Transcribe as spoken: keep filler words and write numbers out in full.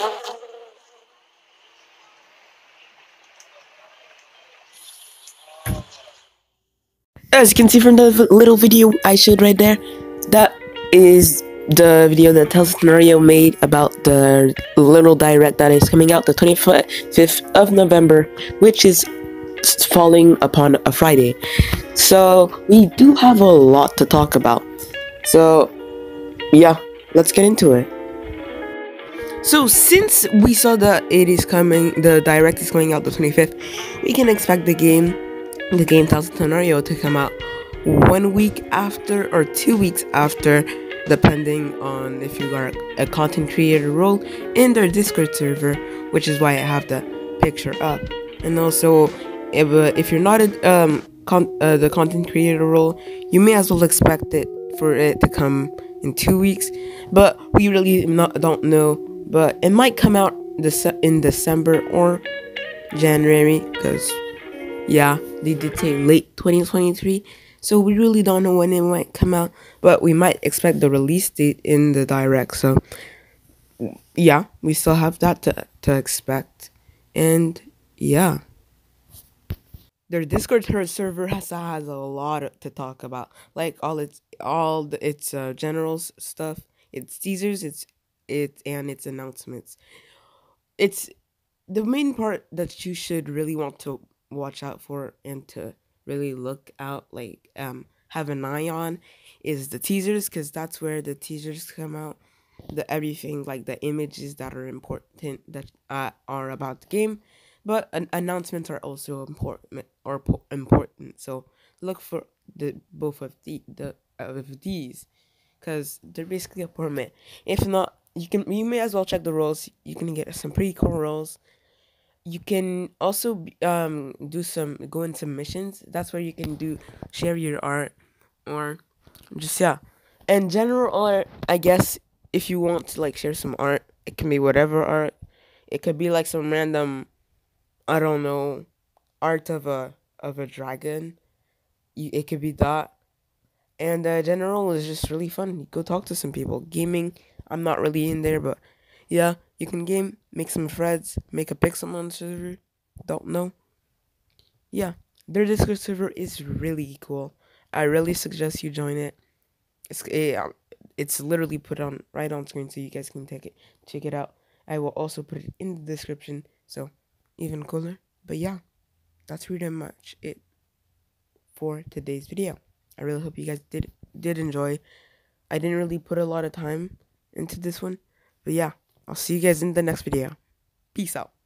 As you can see from the little video I showed right there, that is the video that Tells Scenario made about the little direct that is coming out the twenty-fifth of November, which is falling upon a Friday. So we do have a lot to talk about. So yeah, let's get into it. So since we saw that it is coming, the direct is coming out the twenty-fifth, we can expect the game the game Tells Scenario to come out one week after or two weeks after, depending on if you are a content creator role in their Discord server, which is why I have the picture up. And also, if, uh, if you're not a, um con uh, the content creator role, you may as well expect it for it to come in two weeks. But we really not don't know. But it might come out this in December or January, because yeah, they did say late twenty twenty-three, so we really don't know when it might come out, but we might expect the release date in the direct. So yeah, we still have that to, to expect. And yeah, their Discord server has, has a lot to talk about, like all its all the, its uh, generals stuff, its teasers, its it and its announcements. It's the main part that you should really want to watch out for and to really look out, like um have an eye on, is the teasers, because that's where the teasers come out, the everything, like the images that are important, that uh, are about the game. But an announcements are also important or po important so look for the both of the the of these, because they're basically important. If not, you can you may as well check the roles. You can get some pretty cool roles. You can also um do some go into missions. That's where you can do share your art, or just yeah, and general art. I guess if you want to like share some art, it can be whatever art. It could be like some random, I don't know, art of a of a dragon. You, it could be that. And uh, general is just really fun. Go talk to some people. Gaming, I'm not really in there, but yeah, you can game, make some friends, make a Pixelmon server. Don't know. Yeah, their Discord server is really cool. I really suggest you join it. It's it, it's literally put on right on screen, so you guys can take it, check it out. I will also put it in the description, so even cooler. But yeah, that's pretty much it for today's video. I really hope you guys did did enjoy. I didn't really put a lot of time into this one, but yeah, I'll see you guys in the next video. Peace out.